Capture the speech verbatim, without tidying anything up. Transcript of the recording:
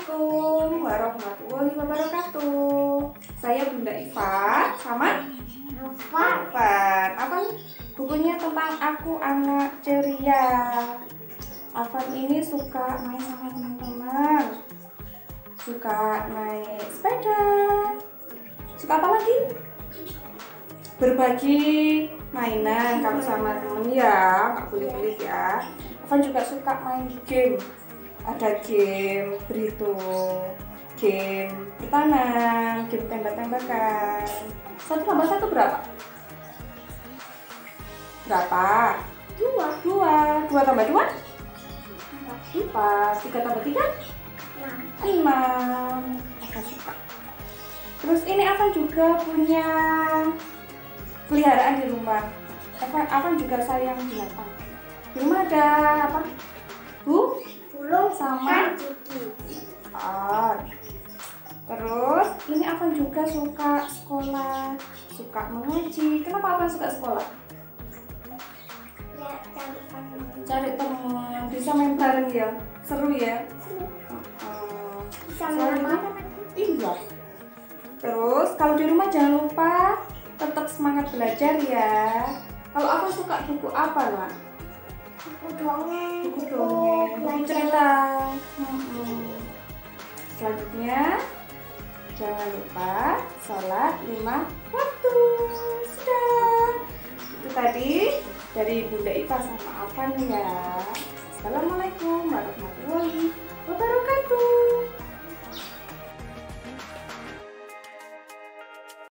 Assalamualaikum warahmatullahi wabarakatuh. Saya Bunda Iva sama Afan. Afan bukunya tentang aku anak ceria. Afan ini suka main sama teman-teman, suka naik sepeda, suka apa lagi? Berbagi mainan kalau sama temen ya, nggak boleh pelit ya. Afan juga suka main game. Ada game berhitung, game bertanam, game tembak-tembakan. Satu tambah satu berapa? Berapa? Dua. Dua. Dua tambah dua? Empat. Tiga tambah tiga? Enam. Afan suka. Terus ini Afan juga punya peliharaan di rumah. Afan, Afan juga sayang binatang. Di rumah ada apa? Bu? Burung sama ikan. Terus ini Afan juga suka sekolah, suka mengaji. Kenapa Afan suka sekolah? Ya, cari teman. Cari teman, bisa main bareng ya, seru ya. Uh, Bisa main. Iya. Terus kalau di rumah jangan lupa tetap semangat belajar ya. Kalau Afan suka buku apa lah? Buku dongeng, Buku dongeng, buku cerita. Hmm. Selanjutnya jangan lupa sholat lima waktu. Sudah. Itu tadi dari Bunda Iva sama Afan ya. Assalamualaikum warahmatullahi wabarakatuh.